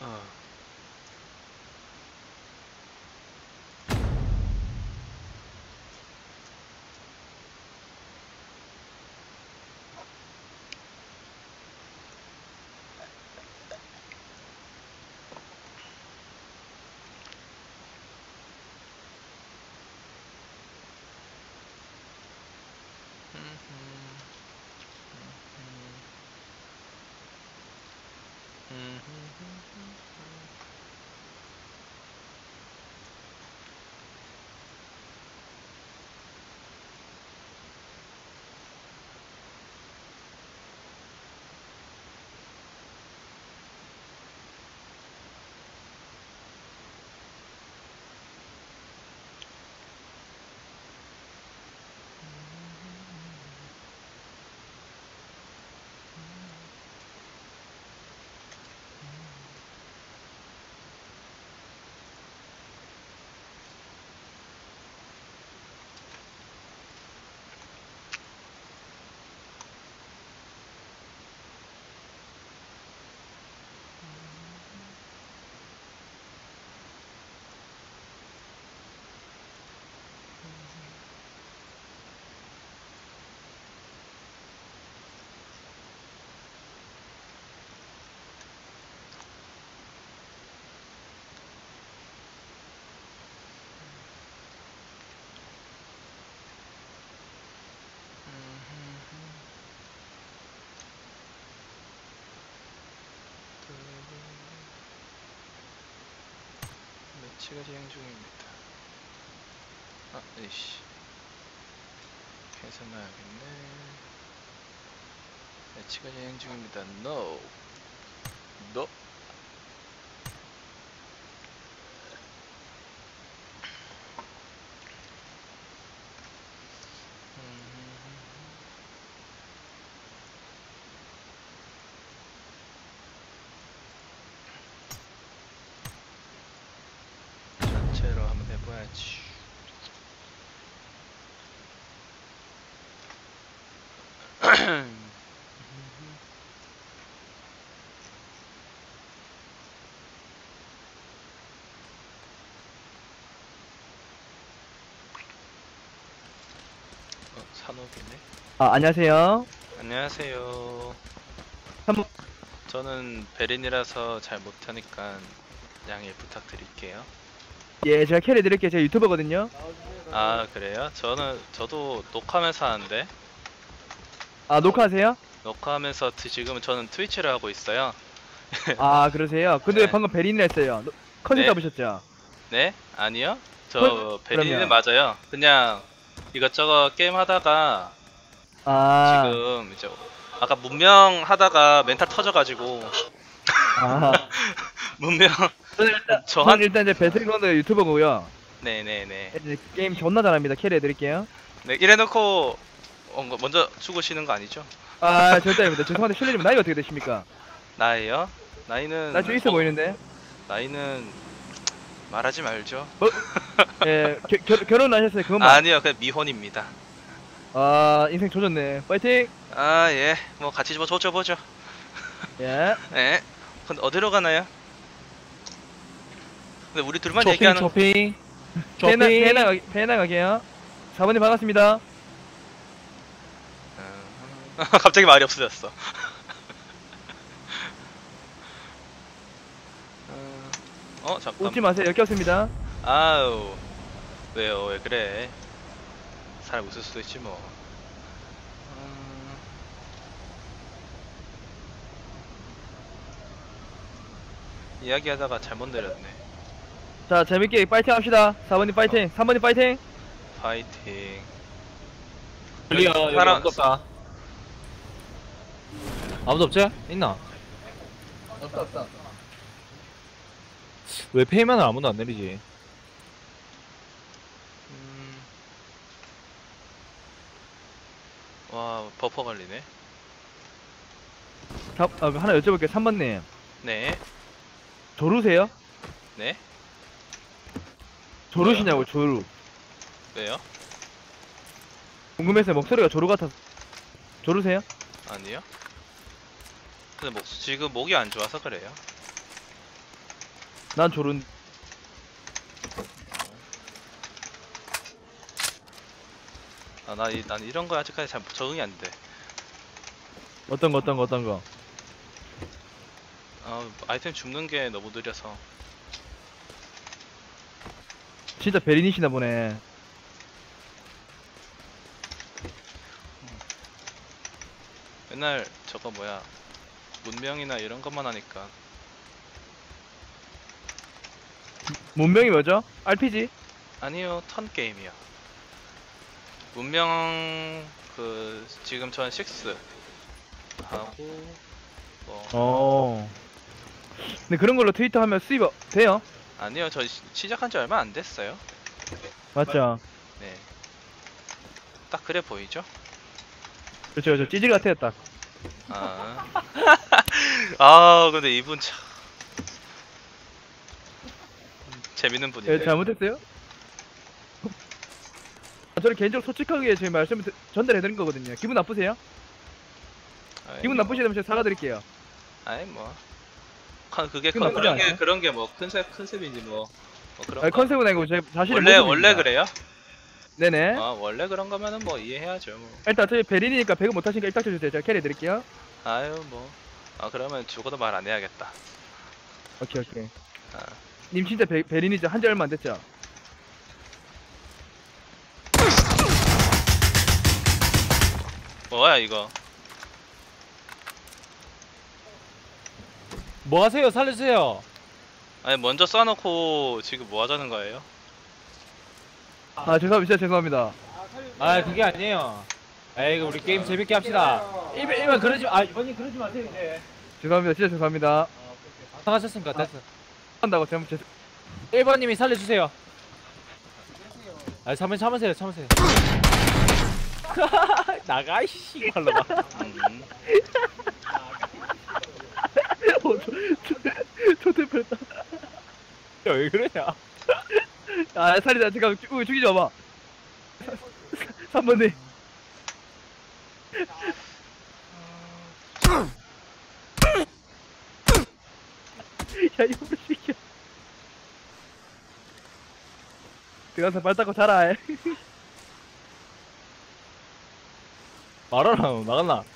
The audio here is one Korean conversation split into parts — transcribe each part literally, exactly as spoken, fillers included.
어. 매치가 진행 중입니다. 아, 에이씨. 계산해야겠네. 매치가 진행 중입니다. No. No. 전체로 한번 해봐야지. 어, 산업이네. 아, 안녕하세요. 안녕하세요. 한번 저는 베린이라서 잘 못하니까 양해 부탁드릴게요. 예, 제가 캐리 드릴게요. 제가 유튜버거든요. 아, 그래요? 저는 저도 녹화하면서 하는데 아, 녹화하세요? 녹화하면서 트- 지금은 저는 트위치를 하고 있어요. 아, 그러세요? 근데 왜 네. 방금 베린을 했어요? 노- 컨셉 네. 잡으셨죠? 네? 아니요. 저 헐, 베린이는 그럼요. 맞아요. 그냥 이것저것 게임 하다가 아, 지금 이제 아까 문명 하다가 멘탈 터져가지고 아. 문명 저는 일단, 저한 저는 일단 이제 배틀그라운드 유튜버고요. 네네네. 이제 게임 존나 잘합니다. 캐리 해드릴게요. 네, 이래놓고 어, 거- 먼저 죽으시는 거 아니죠? 아, 절대 아닙니다. 죄송한데 실례지만 나이가 어떻게 되십니까? 나이요? 나이는 나 좀 있어 어, 보이는데. 나이는 말하지 말죠. 뭐? 예, 겨, 결, 결혼하셨어요? 그것만. 아니요, 그냥 미혼입니다. 아, 인생 조졌네. 파이팅! 아, 예, 뭐 같이 좀 조져보죠. 예. 예. 근데 어디로 가나요? 근데 우리 둘만 쇼핑 얘기하는. 쇼핑 배나, 쇼핑 배나, 가- 배나 가게요. 사모님 반갑습니다. 어, 갑자기 말이 없어졌어. 어, 잠깐. 웃지 마세요. 역겹습니다. 아우, 왜요? 왜 그래? 사람 웃을 수도 있지 뭐. 음, 이야기하다가 잘못 내렸네. 자, 재밌게 파이팅 합시다. 사모님 파이팅. 삼모님 파이팅. 파이팅. 클리어 여기 사람- 아무도 없다. 아무도 없지? 있나? 없다, 없다. 왜 페이만을 아무도 안 내리지? 음, 와, 버퍼 걸리네. 자, 아, 하나 여쭤볼게요. 삼번님. 네, 조루세요? 네. 조루시냐고, 조루. 왜요? 궁금해서 목소리가 조루 같아서. 조루세요? 아니요. 근데 목 지금 목이 안 좋아서 그래요. 난 조른. 아, 나, 이, 난 이런 거 아직까지 잘 적응이 안 돼. 어떤 거 어떤 거 어떤 거. 아, 아이템 줍는 게 너무 느려서. 진짜 베린이시나 보네. 맨날 저거 뭐야, 문명이나 이런 것만 하니까. 문명이 뭐죠? 알피지? 아니요, 턴 게임이요. 문명 그 지금 전 식스 하고 뭐 어. 근데 그런 걸로 트위터 하면 수입 어- 돼요? 아니요, 저 시, 시작한 지 얼마 안 됐어요. 맞죠? 네, 딱 그래 보이죠? 그렇죠, 그렇죠. 찌질 같아요, 딱. 아, 아 근데 이분 참 재밌는 예, 분이네. 잘못했어요? 아, 저는 개인적으로 솔직하게 제 말씀을 드- 전달해드린 거거든요. 기분 나쁘세요? 아이, 기분 나쁘시다면 제가 사과드릴게요. 아이 뭐 컨- 그게 기분 컨- 나쁘지 그런 게 않아요? 그런 게 뭐 컨셉 컨셉인지 뭐, 뭐 그런 아니, 거. 컨셉은 아니고 제 자신의 원래 모습입니다. 원래 그래요? 네네. 아, 원래 그런 거면은 뭐 이해해야죠 뭐. 일단 저희 베린이니까 배그 못하시니까 일단 쳐주세요. 제가 캐리 해드릴게요. 아유 뭐. 아, 그러면 죽어도 말 안 해야겠다. 오케이, 오케이. 아, 님 진짜 베, 베린이죠? 한지 얼마 안 됐죠? 뭐야 이거? 뭐 하세요? 살려주세요. 아니, 먼저 쏴놓고 지금 뭐 하자는 거예요? 아, 죄송합니다. 진짜 죄송합니다. 아 그게 아니에요. 에이 우리 게임 재밌게 합시다. 일반 일반 그러지 마. 아 이번님 그러지 마세요 이제. 죄송합니다. 진짜 죄송합니다. 당하셨으니까 됐어. 한다고 잘못 죄송. 일 번님이 살려주세요. 아 참으 참으세요 참으세요. 나가 이씨 발로마. 음. 어, 저, 저, 초대표다. 왜 그러냐? 아, 살이다. 잠깐, 죽, 죽이지 마봐. 삼 번님. 야, 이거 시켜. 들어가서 발 닦고 자라. 말하라 나갔나?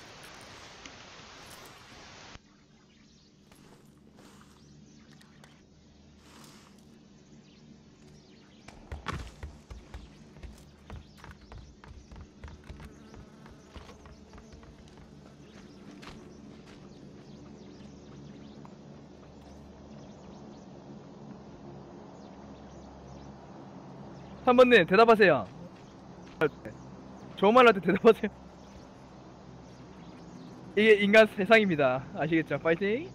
삼 번님, 대답하세요. 좋은 말할 때 대답하세요. 이게 인간 세상입니다. 아시겠죠? 파이팅!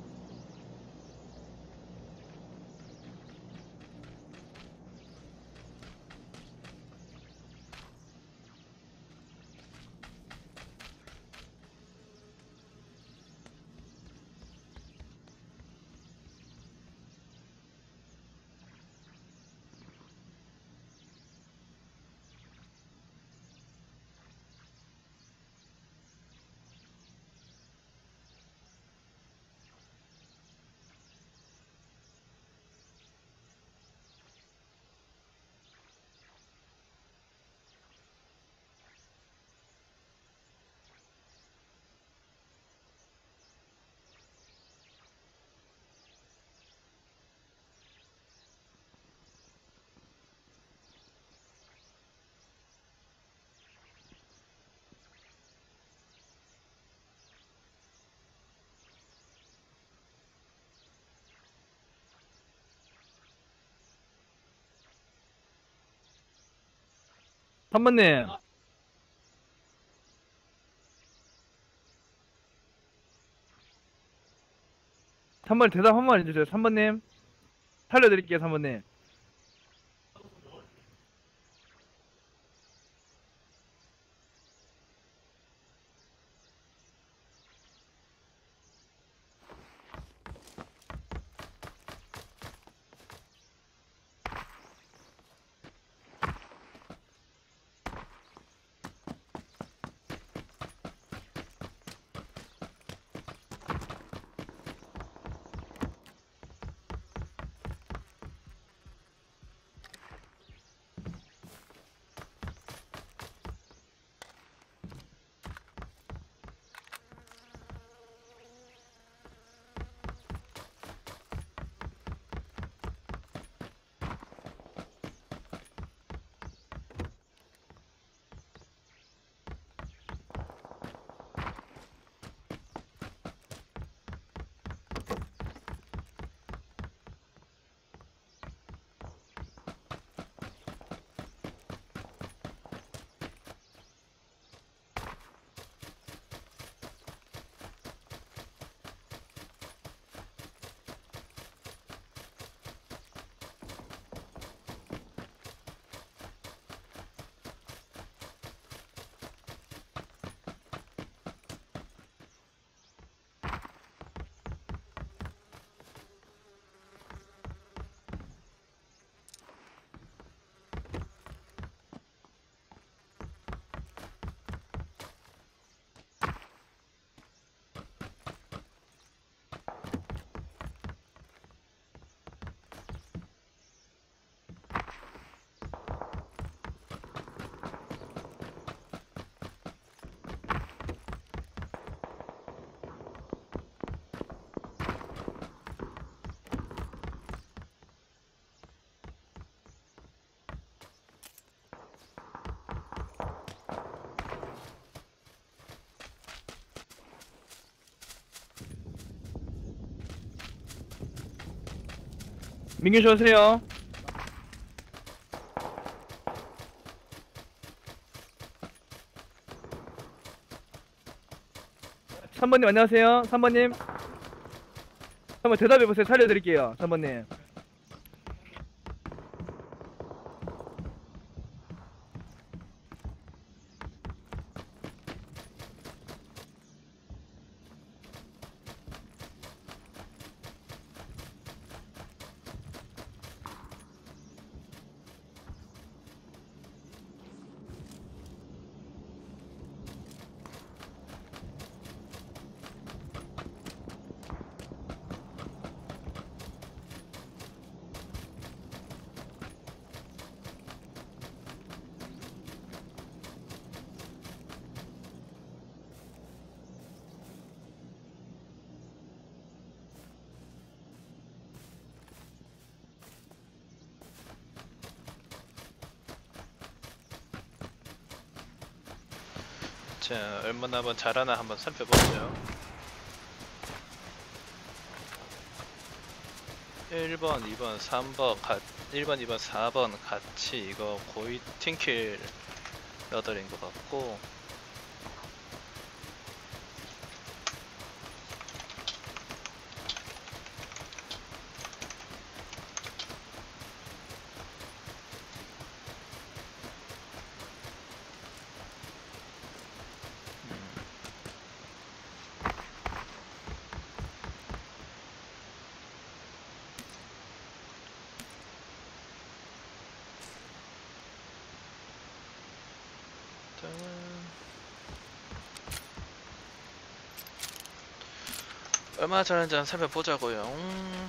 삼 번님. 삼 번 대답 한 번 해주세요. 삼 번님. 살려드릴게요, 삼 번님. 민규 씨 오세요. 삼 번님 안녕하세요. 삼 번님. 한번 대답해보세요. 살려드릴게요. 삼 번님. 자, 얼마나 한번 잘하나 한번 살펴보죠. 일 번, 이 번, 삼 번, 가, 일 번, 이 번, 사 번 같이 이거 고이 팀킬 여덟인 것 같고, 얼마나 잘하는지 한번 살펴보자고요. 음.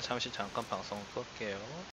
잠시 잠깐 방송 끌게요.